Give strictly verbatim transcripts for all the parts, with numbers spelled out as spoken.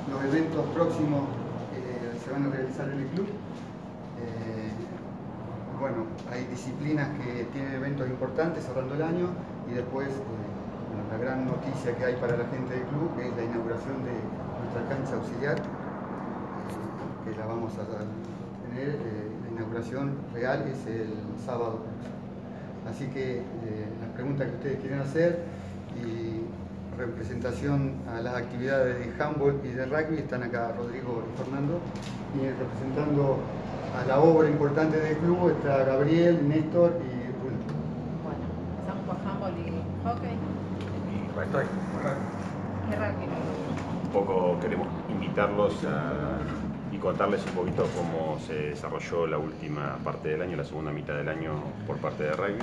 los eventos próximos eh, se van a realizar en el club. Eh, bueno, hay disciplinas que tienen eventos importantes cerrando el año y después eh, bueno, la gran noticia que hay para la gente del club es la inauguración de nuestra cancha auxiliar, eh, que la vamos a tener, eh, la inauguración real es el sábado. Así que eh, las preguntas que ustedes quieren hacer y representación a las actividades de handball y de rugby están acá Rodrigo y Fernando, y representando a la obra importante del club está Gabriel, Néstor y Bruno. Bueno, empezamos por handball y hockey. Y rugby. Y rugby. Un poco queremos invitarlos a, y contarles un poquito cómo se desarrolló la última parte del año, la segunda mitad del año por parte de rugby.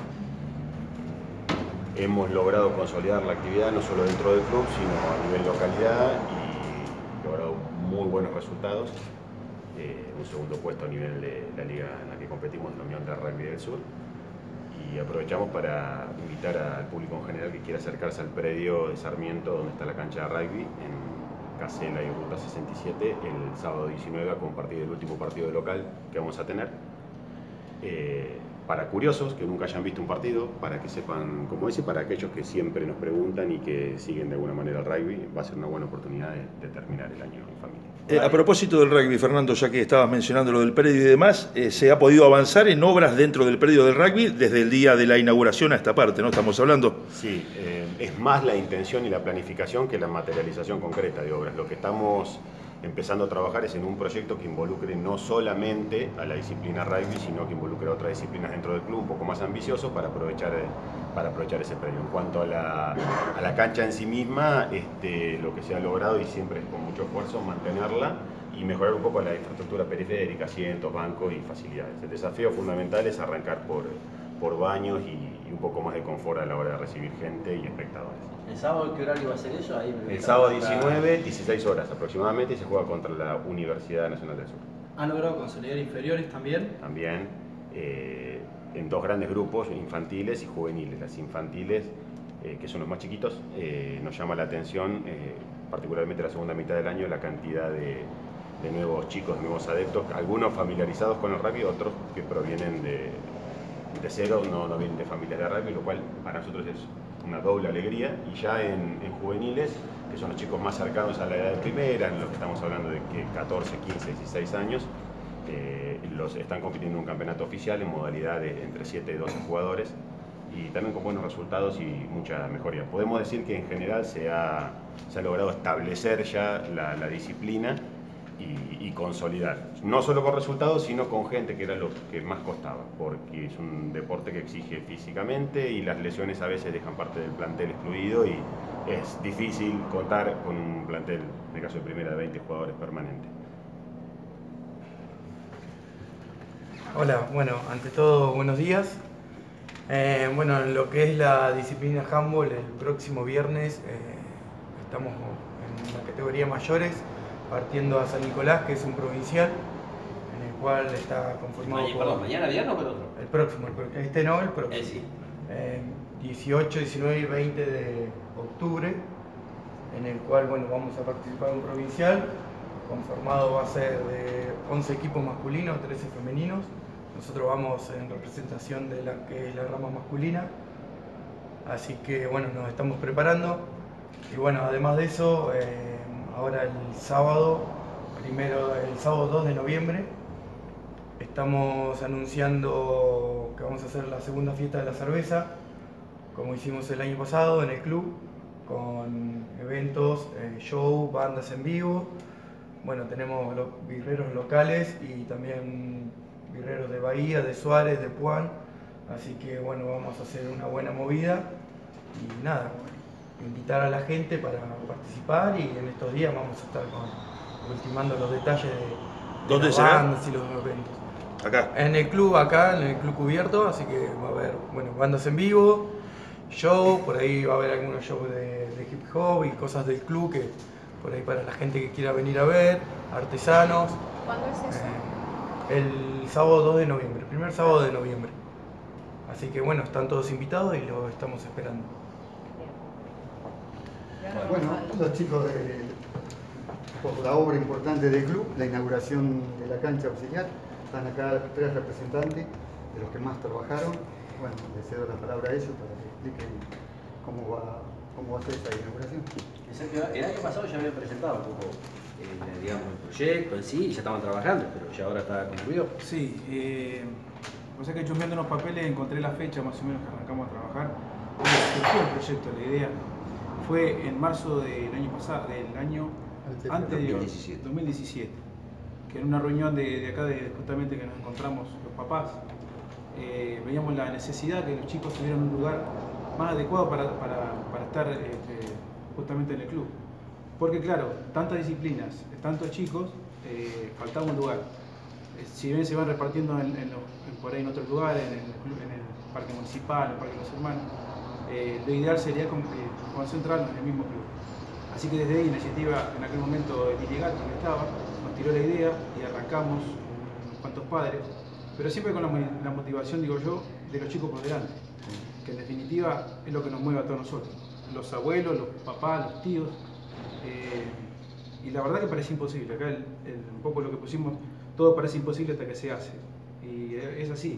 Hemos logrado consolidar la actividad no solo dentro del club, sino a nivel localidad y logrado muy buenos resultados. Eh, un segundo puesto a nivel de la liga en la que competimos, en la Unión de Rugby del Sur. Y aprovechamos para invitar al público en general que quiera acercarse al predio de Sarmiento, donde está la cancha de rugby, en Casela y Ruta sesenta y siete, el sábado diecinueve, a compartir el último partido de local que vamos a tener. Eh, para curiosos que nunca hayan visto un partido, para que sepan cómo es, y para aquellos que siempre nos preguntan y que siguen de alguna manera el rugby, va a ser una buena oportunidad de, de terminar el año en familia. Eh, a propósito del rugby, Fernando, ya que estabas mencionando lo del predio y demás, eh, se ha podido avanzar en obras dentro del predio del rugby desde el día de la inauguración a esta parte, ¿no? Estamos hablando. Sí, eh, es más la intención y la planificación que la materialización concreta de obras. Lo que estamos empezando a trabajar es en un proyecto que involucre no solamente a la disciplina rugby, sino que involucre a otras disciplinas dentro del club, un poco más ambicioso para aprovechar, para aprovechar ese predio. En cuanto a la, a la cancha en sí misma, este, lo que se ha logrado, y siempre es con mucho esfuerzo, mantenerla y mejorar un poco la infraestructura periférica, asientos, bancos y facilidades. El desafío fundamental es arrancar por, por baños y, y un poco más de confort a la hora de recibir gente y espectadores. ¿El sábado qué horario va a ser eso? Ahí El sábado diecinueve, dieciséis horas aproximadamente, y se juega contra la Universidad Nacional del Sur. ¿Han logrado consolidar inferiores también? También eh, en dos grandes grupos, infantiles y juveniles. Las infantiles, eh, que son los más chiquitos, eh, nos llama la atención, eh, particularmente la segunda mitad del año, la cantidad de, de nuevos chicos, de nuevos adeptos, algunos familiarizados con el rugby, otros que provienen de, de cero, no, no vienen de familias de rugby, lo cual para nosotros es una doble alegría. Y ya en, en juveniles, que son los chicos más cercanos a la edad de primera, en los que estamos hablando de que catorce, quince, dieciséis años, eh, los están compitiendo en un campeonato oficial en modalidad de entre siete y doce jugadores, y también con buenos resultados y mucha mejoría. Podemos decir que en general se ha, se ha logrado establecer ya la, la disciplina y, y consolidar, no solo con resultados, sino con gente, que era lo que más costaba, porque es un deporte que exige físicamente y las lesiones a veces dejan parte del plantel excluido, y es difícil contar con un plantel, en el caso de primera, de veinte jugadores permanentes. Hola, bueno, ante todo, buenos días. Eh, bueno, en lo que es la disciplina handball, el próximo viernes eh, estamos en la categoría mayores, partiendo a San Nicolás, que es un provincial, en el cual está conformado Mañana, por... perdón, ¿mañana viernes o por otro? El próximo, el pro- este no, el próximo. Eh, sí. Eh, dieciocho, diecinueve y veinte de octubre, en el cual, bueno, vamos a participar en un provincial, conformado va a ser de once equipos masculinos, trece femeninos. Nosotros vamos en representación de la que es la rama masculina, así que bueno, nos estamos preparando. Y bueno, además de eso, eh, ahora el sábado, primero el sábado dos de noviembre, estamos anunciando que vamos a hacer la segunda fiesta de la cerveza, como hicimos el año pasado en el club, con eventos, eh, show, bandas en vivo. Bueno, tenemos los birreros locales y también birreros de Bahía, de Suárez, de Puan, así que bueno, vamos a hacer una buena movida y nada, invitar a la gente para participar, y en estos días vamos a estar con, ultimando los detalles de, de ¿Dónde las será? bandas y los eventos. Acá. En el club, acá, en el club cubierto, así que va a haber, bueno, bandas en vivo, show, por ahí va a haber algunos shows de, de hip hop y cosas del club, que por ahí para la gente que quiera venir a ver, artesanos. ¿Cuándo es eso? Eh, el sábado dos de noviembre, el primer sábado de noviembre. Así que bueno, están todos invitados y los estamos esperando. Bien. Y ahora Bueno, vamos al- los chicos de por la obra importante del club, la inauguración de la cancha auxiliar. Están acá tres representantes de los que más trabajaron. Bueno, les cedo la palabra a ellos para que expliquen cómo va, cómo va a ser esa inauguración. El año pasado ya habían presentado un poco el, digamos, el proyecto en sí, y ya estaban trabajando, pero ya ahora está concluido. Sí, eh, o sea que chusmeando unos papeles encontré la fecha más o menos que arrancamos a trabajar. Surgió el proyecto, la idea fue en marzo del año pasado, del año anterior, dos mil diecisiete, que en una reunión de, de acá, de, justamente que nos encontramos los papás, eh, veíamos la necesidad que los chicos tuvieran un lugar más adecuado para, para, para estar este, justamente en el club. Porque claro, tantas disciplinas, tantos chicos, eh, faltaba un lugar. Eh, si bien se van repartiendo en, en los, en, por ahí en otros lugares, en el, en el parque municipal, en el parque de los hermanos, eh, lo ideal sería con, eh, concentrarnos en el mismo club. Así que desde ahí la iniciativa, en aquel momento Emilia Gato, que estaba, nos tiró la idea y arrancamos unos cuantos padres, pero siempre con la, la motivación, digo yo, de los chicos por delante, que en definitiva es lo que nos mueve a todos nosotros, los abuelos, los papás, los tíos, eh, y la verdad que parece imposible. Acá el, el, un poco lo que pusimos, todo parece imposible hasta que se hace, y es así.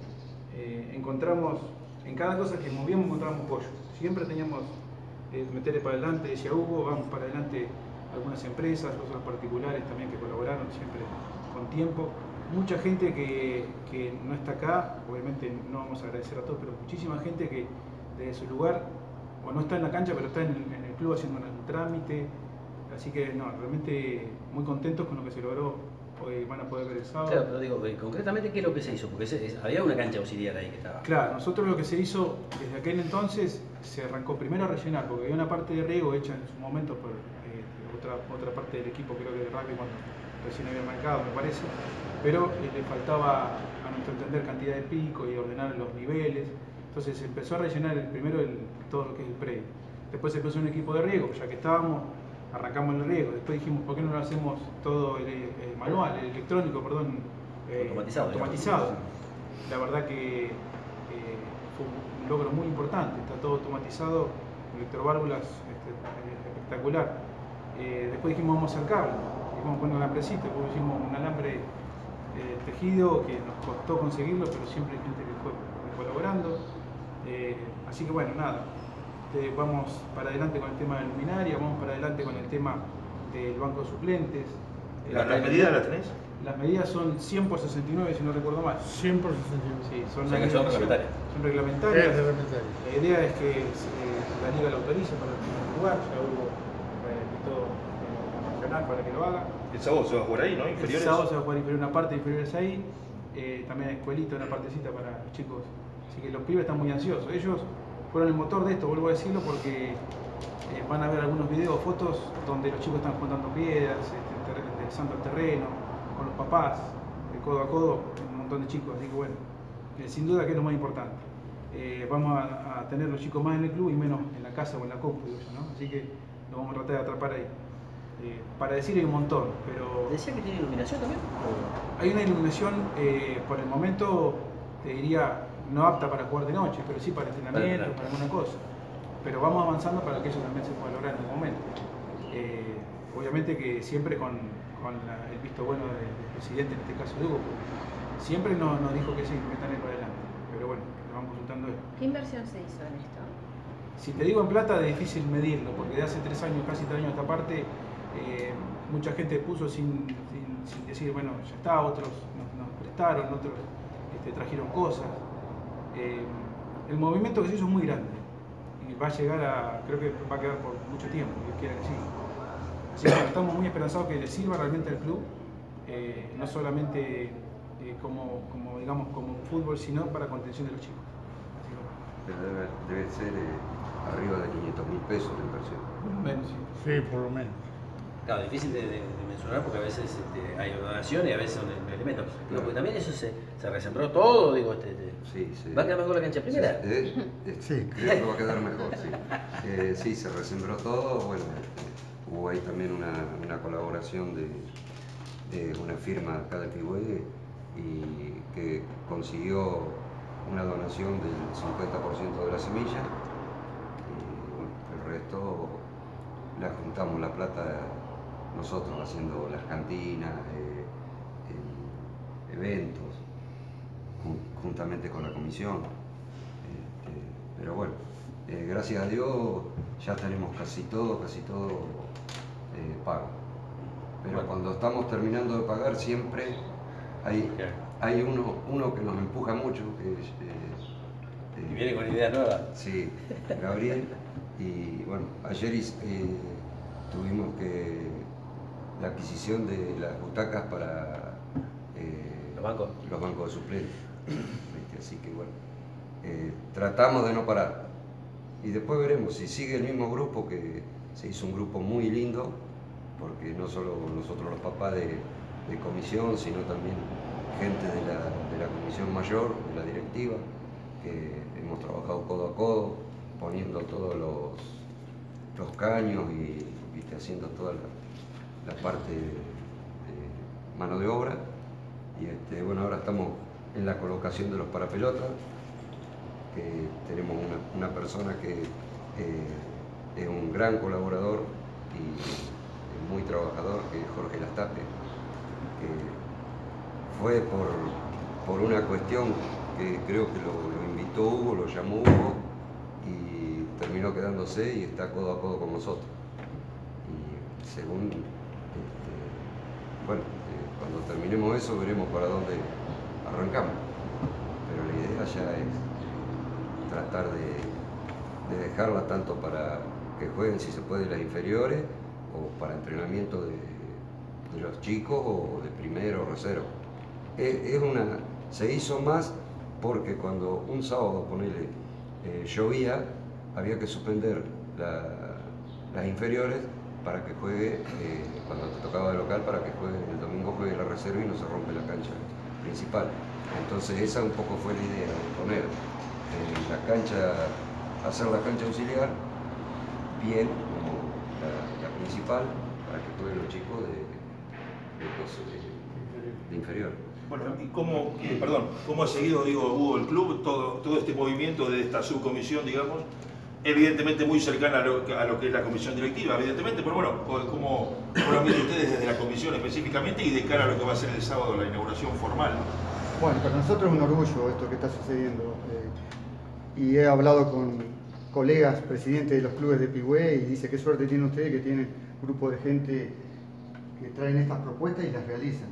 Eh, encontramos, en cada cosa que movíamos encontramos apoyo, siempre teníamos eh, meterle para adelante, decía Hugo, vamos para adelante algunas empresas, otros particulares también que colaboraron siempre con tiempo. Mucha gente que, que no está acá, obviamente no vamos a agradecer a todos, pero muchísima gente que desde su lugar, o no está en la cancha, pero está en, en el club haciendo un trámite. Así que no, realmente muy contentos con lo que se logró. Hoy van a poder ver el sábado. Claro, pero digo, concretamente, ¿qué es lo que se hizo? Porque se, es, había una cancha auxiliar ahí que estaba. Claro, nosotros lo que se hizo desde aquel entonces, se arrancó primero a rellenar, porque había una parte de riego hecha en su momento por eh, otra, otra parte del equipo, creo que de rugby, cuando recién había marcado, me parece. Pero eh, le faltaba, a nuestro entender, cantidad de pico y ordenar los niveles. Entonces se empezó a rellenar el, primero el, todo lo que es el predio. Después se empezó un equipo de riego, ya que estábamos, arrancamos el riego. Después dijimos, ¿por qué no lo hacemos todo el, el manual, el electrónico, perdón, eh, automatizado? automatizado. La verdad que eh, fue un logro muy importante, está todo automatizado, con electroválvulas este, espectacular. Eh, después dijimos, vamos a hacer cable, dijimos poner un alambrecito, después hicimos un alambre Eh, tejido que nos costó conseguirlo, pero siempre hay gente que fue colaborando. Eh, así que bueno, nada, eh, vamos para adelante con el tema de la luminaria, vamos para adelante con el tema del banco de suplentes. Eh, ¿Las la medidas las tenés? Las medidas son cien por sesenta y nueve, si no recuerdo mal. cien por sesenta y nueve. Sí, son, O sea que son reglamentarias. Son reglamentarias. Es reglamentario. La idea es que eh, la liga lo autorice para el primer lugar, ya hubo eh, todo nacional para que lo haga. El sábado se va a jugar ahí, ¿no? Inferiores. El sábado se va a jugar inferior, una parte inferiores ahí, eh, también escuelita, una partecita para los chicos. Así que los pibes están muy ansiosos. Ellos fueron el motor de esto, vuelvo a decirlo, porque eh, van a ver algunos videos, fotos donde los chicos están juntando piedras, este, enderezando el terreno, con los papás, de codo a codo, un montón de chicos. Así que bueno, eh, sin duda que es lo más importante. Eh, vamos a, a tener los chicos más en el club y menos en la casa o en la compu, digo yo, ¿no? Así que lo vamos a tratar de atrapar ahí. Eh, para decir hay un montón, pero... ¿Decía que tiene iluminación también? ¿O? Hay una iluminación, eh, por el momento, te diría, no apta para jugar de noche, pero sí para entrenamiento, para, para alguna cosa. Pero vamos avanzando para que eso también se pueda lograr en algún momento. Eh, obviamente que siempre con, con la, el visto bueno del, del presidente, en este caso de Hugo, siempre nos, nos dijo que sí, que metan para adelante. Pero bueno, lo vamos consultando él. ¿Qué inversión se hizo en esto? Si te digo en plata, es difícil medirlo, porque de hace tres años, casi tres años a esta parte, Eh, mucha gente puso sin, sin, sin decir, bueno, ya está, otros nos, nos prestaron, otros este, trajeron cosas. Eh, el movimiento que se hizo es muy grande y va a llegar a, creo que va a quedar por mucho tiempo, Dios quiera que sí. Así que bueno, estamos muy esperanzados que le sirva realmente al club, eh, no solamente eh, como, como, digamos, como un fútbol, sino para contención de los chicos. Así que, Pero debe, debe ser eh, arriba de quinientos mil pesos la inversión. por lo menos, sí. Sí, por lo menos. Claro, difícil de, de, de mencionar porque a veces este, hay donaciones y a veces son elementos. Digo, porque también eso se, se resembró todo, digo, este, este, Sí, sí. ¿va a quedar mejor la cancha primera? Sí, eh, eh, Sí. creo que va a quedar mejor, sí. Eh, sí, se resembró todo. Bueno, eh, hubo ahí también una, una colaboración de, de una firma acá de Pigüey y que consiguió una donación del cincuenta por ciento de la semilla y bueno, el resto la juntamos la plata nosotros haciendo las cantinas, eh, el- eventos, jun- juntamente con la comisión. Este, pero bueno, eh, gracias a Dios ya tenemos casi todo, casi todo eh, pago. Pero Bueno. cuando estamos terminando de pagar siempre hay, hay uno, uno que nos empuja mucho, que es, eh, Y eh, viene con idea nueva. sí, Gabriel. Y bueno, ayer hice, eh, tuvimos que la adquisición de las butacas para eh, ¿Los bancos? los bancos de suplentes. ¿Viste? Así que bueno, eh, tratamos de no parar. Y después veremos si sigue el mismo grupo, que se hizo un grupo muy lindo, porque no solo nosotros los papás de, de comisión, sino también gente de la, de la comisión mayor, de la directiva, que hemos trabajado codo a codo, poniendo todos los, los caños y ¿viste? Haciendo toda la, la parte de, de mano de obra. Y este, bueno, ahora estamos en la colocación de los parapelotas, que tenemos una, una persona que eh, es un gran colaborador y es muy trabajador, que es Jorge Lastape, que fue por, por una cuestión que creo que lo, lo invitó Hugo, lo llamó Hugo y terminó quedándose y está codo a codo con nosotros. Y según, este, bueno, eh, cuando terminemos eso veremos para dónde arrancamos, pero la idea ya es tratar de, de dejarla tanto para que jueguen si se puede las inferiores o para entrenamiento de, de los chicos o de primero o reserva. Es, es una, se hizo más porque cuando un sábado, ponele, eh, llovía, había que suspender la, las inferiores para que juegue, eh, cuando te tocaba de local, para que juegue el domingo juegue la reserva y no se rompe la cancha principal. Entonces esa un poco fue la idea, de poner eh, la cancha, hacer la cancha auxiliar bien como la, la principal para que jueguen los chicos de, de, los, de, de inferior. Bueno, ¿y cómo, eh, perdón, cómo ha seguido, digo, Hugo, el club, todo, todo este movimiento de esta subcomisión, digamos, evidentemente muy cercana a lo, a lo que es la comisión directiva, evidentemente, pero bueno, ¿cómo, cómo lo han visto ustedes desde la comisión específicamente y de cara a lo que va a ser el sábado la inauguración formal? Bueno, para nosotros es un orgullo esto que está sucediendo. Eh, y he hablado con colegas, presidentes de los clubes de Pigüé, y dice qué suerte tienen ustedes que tienen un grupo de gente que traen estas propuestas y las realizan.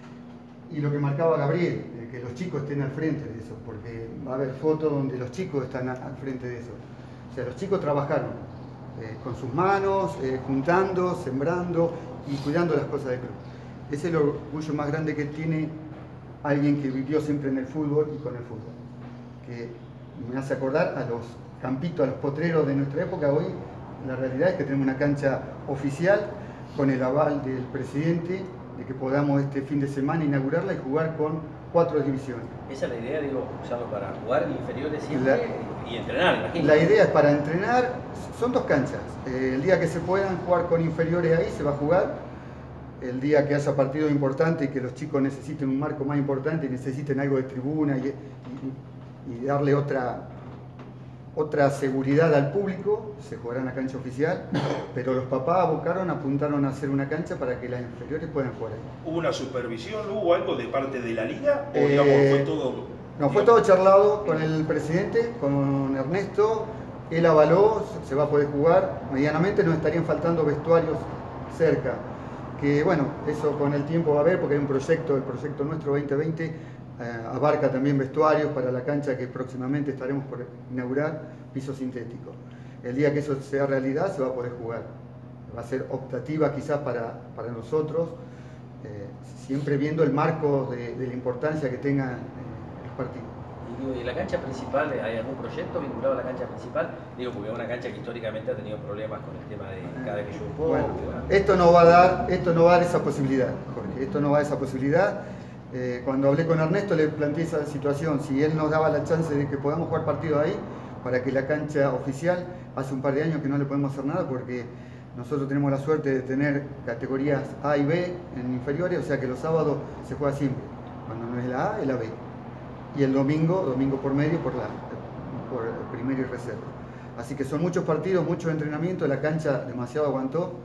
Y lo que marcaba Gabriel, eh, que los chicos estén al frente de eso, porque va a haber fotos donde los chicos están a, al frente de eso. O sea, los chicos trabajaron eh, con sus manos, eh, juntando, sembrando y cuidando las cosas del club. Ese es el orgullo más grande que tiene alguien que vivió siempre en el fútbol y con el fútbol. Que me hace acordar a los campitos, a los potreros de nuestra época. Hoy la realidad es que tenemos una cancha oficial con el aval del presidente de que podamos este fin de semana inaugurarla y jugar con cuatro divisiones. Esa es la idea, digo, usarlo para jugar inferiores siempre la, y entrenar, imagino. La idea es para entrenar, son dos canchas. Eh, el día que se puedan jugar con inferiores ahí se va a jugar. El día que haya partido importante y que los chicos necesiten un marco más importante y necesiten algo de tribuna y, y, y darle otra, otra seguridad al público, se jugará en la cancha oficial, pero los papás abocaron, apuntaron a hacer una cancha para que las inferiores puedan jugar ahí. ¿Hubo una supervisión, hubo algo de parte de la liga o Eh, digamos, fue todo? No, fue todo charlado con el presidente, con Ernesto, él avaló, se va a poder jugar medianamente, nos estarían faltando vestuarios cerca. Que bueno, eso con el tiempo va a haber porque hay un proyecto, el proyecto nuestro veinte veinte eh, abarca también vestuarios para la cancha que próximamente estaremos por inaugurar, piso sintético. El día que eso sea realidad se va a poder jugar. Va a ser optativa quizás para, para nosotros, eh, siempre viendo el marco de, de la importancia que tengan eh, los partidos. Y en la cancha principal, ¿hay algún proyecto vinculado a la cancha principal? Digo, porque es una cancha que históricamente ha tenido problemas con el tema de cada vez que yo un poco. Bueno, esto no va a dar, esto no va a dar esa posibilidad, Jorge, esto no va a dar esa posibilidad. Eh, cuando hablé con Ernesto le planteé esa situación, si él nos daba la chance de que podamos jugar partidos ahí, para que la cancha oficial, hace un par de años que no le podemos hacer nada porque nosotros tenemos la suerte de tener categorías A y B en inferiores, o sea que los sábados se juega siempre, cuando no es la A es la B. Y el domingo, domingo por medio, por la por primero y reserva. Así que son muchos partidos, muchos entrenamientos, la cancha demasiado aguantó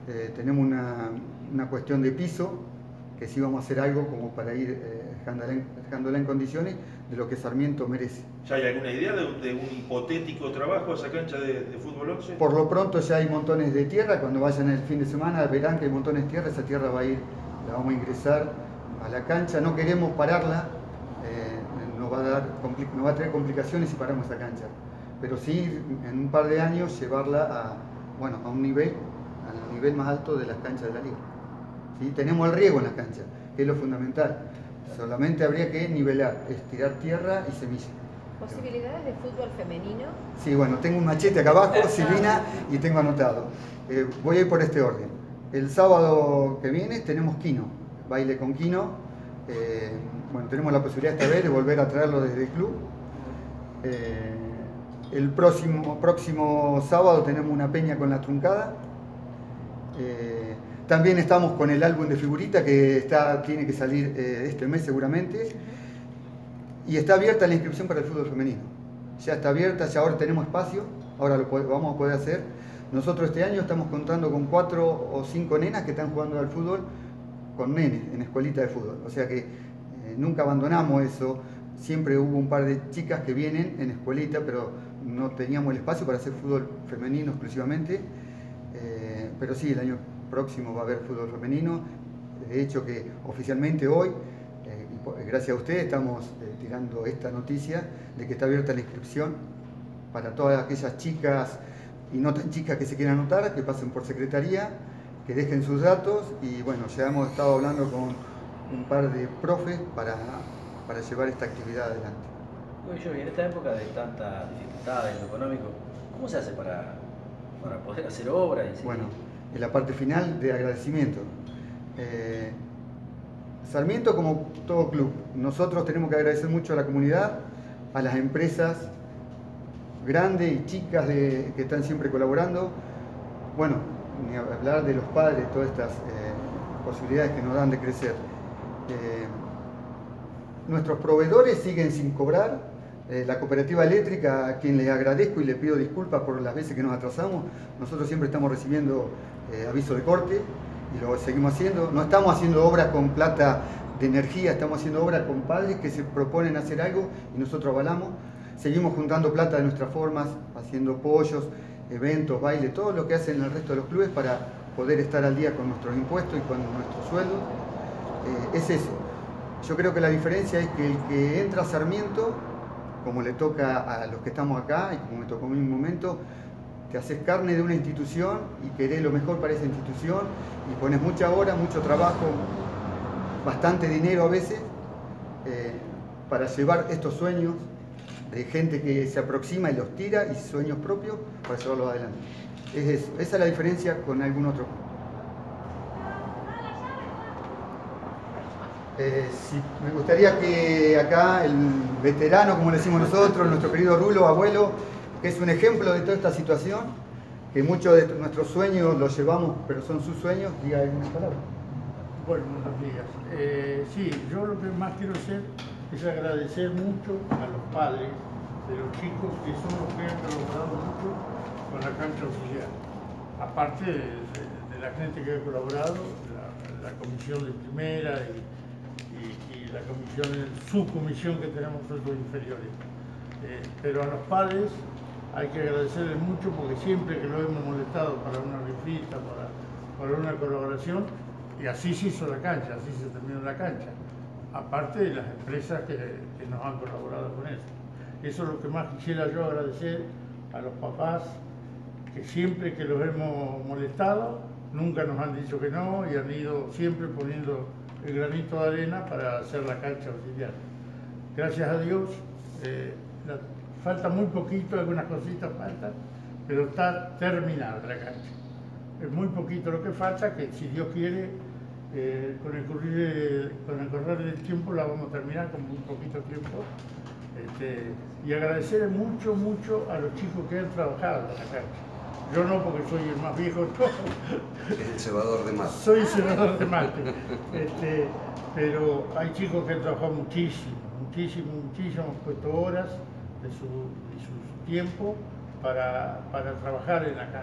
Eh, tenemos una, una cuestión de piso, que sí vamos a hacer algo como para ir eh, dejándola, en, dejándola en condiciones de lo que Sarmiento merece. ¿Ya hay alguna idea de, de un hipotético trabajo a esa cancha de, de fútbol once? Por lo pronto ya hay montones de tierra, cuando vayan el fin de semana verán que hay montones de tierra, esa tierra va a ir, la vamos a ingresar a la cancha, no queremos pararla, eh, nos, va a dar, nos va a traer complicaciones si paramos esa cancha, pero sí en un par de años llevarla a, bueno, a un nivel, al nivel más alto de las canchas de la liga. ¿Sí? Tenemos el riego en la cancha, que es lo fundamental, solamente habría que nivelar, estirar tierra y semilla. ¿Posibilidades de fútbol femenino? Sí, bueno, tengo un machete acá abajo, Silvina, y tengo anotado. Eh, voy a ir por este orden. El sábado que viene tenemos Kino, baile con Kino. Eh, bueno, tenemos la posibilidad esta vez de volver a traerlo desde el club. Eh, el próximo, próximo sábado tenemos una peña con la truncada. Eh, también estamos con el álbum de figuritas que está, tiene que salir eh, este mes seguramente. Y está abierta la inscripción para el fútbol femenino. Ya está abierta, ya ahora tenemos espacio, ahora lo vamos a poder hacer. Nosotros este año estamos contando con cuatro o cinco nenas que están jugando al fútbol con nenes en escuelita de fútbol. O sea que eh, nunca abandonamos eso. Siempre hubo un par de chicas que vienen en escuelita, pero no teníamos el espacio para hacer fútbol femenino exclusivamente. Eh, pero sí, el año próximo va a haber fútbol femenino. De hecho que oficialmente hoy, gracias a ustedes estamos eh, tirando esta noticia de que está abierta la inscripción para todas aquellas chicas y no tan chicas que se quieran anotar, que pasen por secretaría, que dejen sus datos y bueno, ya hemos estado hablando con un par de profes para, para llevar esta actividad adelante. Bueno, yo, en esta época de tanta dificultad en lo económico, ¿cómo se hace para, para poder hacer obras? Y bueno, en la parte final de agradecimiento. Eh, Sarmiento, como todo club, nosotros tenemos que agradecer mucho a la comunidad, a las empresas grandes y chicas de, que están siempre colaborando. Bueno, ni hablar de los padres, todas estas eh, posibilidades que nos dan de crecer. Eh, nuestros proveedores siguen sin cobrar. Eh, la cooperativa eléctrica, a quien les agradezco y le pido disculpas por las veces que nos atrasamos, nosotros siempre estamos recibiendo eh, aviso de corte. Y lo seguimos haciendo. No estamos haciendo obras con plata de energía, estamos haciendo obras con padres que se proponen hacer algo y nosotros avalamos. Seguimos juntando plata de nuestras formas, haciendo pollos, eventos, bailes, todo lo que hacen el resto de los clubes para poder estar al día con nuestros impuestos y con nuestros sueldos. Eh, es eso. Yo creo que la diferencia es que el que entra a Sarmiento, como le toca a los que estamos acá y como me tocó a mí en un momento, te haces carne de una institución y querés lo mejor para esa institución y pones mucha hora, mucho trabajo, bastante dinero a veces, eh, para llevar estos sueños de gente que se aproxima y los tira y sueños propios para llevarlos adelante. Es eso, esa es la diferencia con algún otro. Eh, sí, me gustaría que acá el veterano, como le decimos nosotros, nuestro querido Rulo, abuelo, que es un ejemplo de toda esta situación, que muchos de nuestros sueños los llevamos, pero son sus sueños, diga algunas palabras. Bueno, buenos días. Eh, sí, yo lo que más quiero hacer es agradecer mucho a los padres de los chicos que son los que han colaborado mucho con la cancha oficial. Aparte de, de, de la gente que ha colaborado, la, la comisión de primera y, y, y la comisión, su comisión que tenemos nosotros inferiores. Eh, pero a los padres hay que agradecerles mucho porque siempre que lo hemos molestado para una rifita, para, para una colaboración, y así se hizo la cancha, así se terminó la cancha. Aparte de las empresas que, que nos han colaborado con eso. Eso es lo que más quisiera yo agradecer a los papás, que siempre que los hemos molestado, nunca nos han dicho que no y han ido siempre poniendo el granito de arena para hacer la cancha auxiliar. Gracias a Dios, eh, la, falta muy poquito, algunas cositas faltan, pero está terminada la cancha. Es muy poquito lo que falta, que si Dios quiere, eh, con, el correr, con el correr del tiempo la vamos a terminar con muy poquito tiempo. Este, y agradecer mucho, mucho a los chicos que han trabajado en la cancha. Yo no, porque soy el más viejo de todos. Es el cebador de mate. Soy el cebador de mate. Este, pero hay chicos que han trabajado muchísimo, muchísimo, muchísimo, han puesto horas de su, de su tiempo para, para trabajar en la cancha.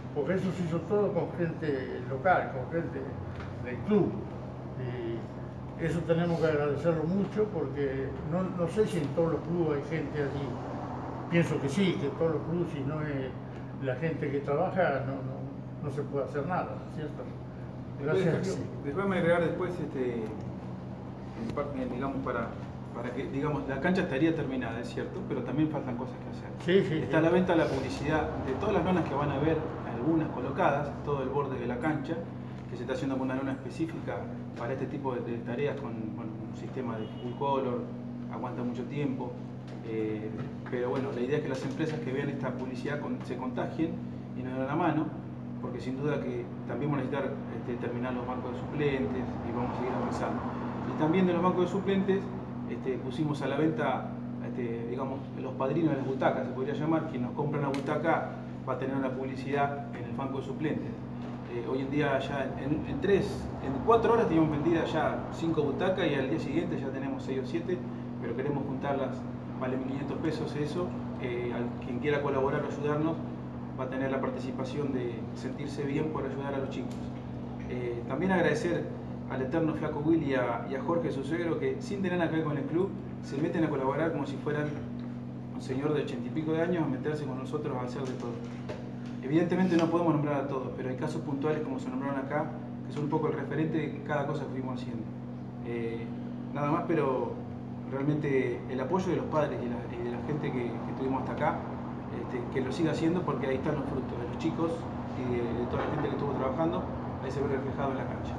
porque eso se hizo todo con gente local, con gente del club. Y eso tenemos que agradecerlo mucho, porque no, no sé si en todos los clubes hay gente allí. Pienso que sí, que en todos los clubes, si no es la gente que trabaja, no, no, no se puede hacer nada, ¿cierto? Gracias a Dios. Después me agregar después, este, en, digamos, para, para que, digamos, la cancha estaría terminada, es cierto, pero también faltan cosas que hacer. Sí, sí, Está sí. a la venta la publicidad de todas las lonas que van a ver, algunas colocadas, todo el borde de la cancha, que se está haciendo con una lona específica para este tipo de, de tareas, con bueno, un sistema de full color, aguanta mucho tiempo. Eh, pero bueno, la idea es que las empresas que vean esta publicidad con, se contagien y nos den la mano, porque sin duda que también vamos a necesitar este, terminar los bancos de suplentes y vamos a seguir avanzando. Y también de los bancos de suplentes este, pusimos a la venta, este, digamos, los padrinos de las butacas, se podría llamar. Quien nos compra una butaca va a tener una publicidad en el banco de suplentes. Eh, hoy en día ya en, en tres, en cuatro horas teníamos vendidas ya cinco butacas y al día siguiente ya tenemos seis o siete, pero queremos juntarlas, vale mil quinientos pesos eso. Eh, al quien quiera colaborar o ayudarnos va a tener la participación de sentirse bien por ayudar a los chicos. Eh, también agradecer al eterno Flaco Willy y a, y a Jorge, su suegro, que sin tener nada que ver con el club, se meten a colaborar como si fueran un señor de ochenta y pico de años a meterse con nosotros a hacer de todo. Evidentemente no podemos nombrar a todos, pero hay casos puntuales como se nombraron acá, que son un poco el referente de cada cosa que fuimos haciendo. Eh, nada más, pero realmente el apoyo de los padres y, la, y de la gente que, que tuvimos hasta acá, este, que lo siga haciendo, porque ahí están los frutos de los chicos y de, de toda la gente que estuvo trabajando, ahí se ve reflejado en la cancha.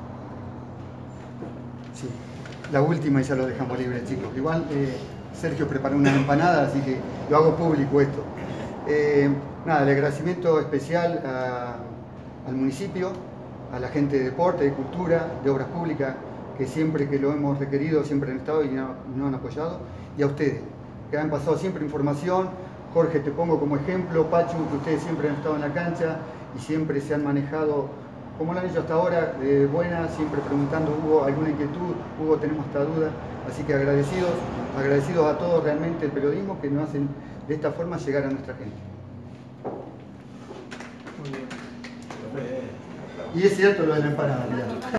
Sí, la última y ya lo dejamos libre, chicos. Igual eh, Sergio preparó una empanada, así que lo hago público esto. Eh, nada, el agradecimiento especial a, al municipio, a la gente de deporte, de cultura, de obras públicas, que siempre que lo hemos requerido siempre han estado y nos no han apoyado, y a ustedes, que han pasado siempre información. Jorge, te pongo como ejemplo, Pachu, que ustedes siempre han estado en la cancha y siempre se han manejado como lo han hecho hasta ahora, de buena, siempre preguntando, ¿hubo alguna inquietud? ¿Hubo, tenemos esta duda? Así que agradecidos, agradecidos a todos realmente el periodismo que nos hacen de esta forma llegar a nuestra gente. Muy bien. Y es cierto lo de la empanada, mirá.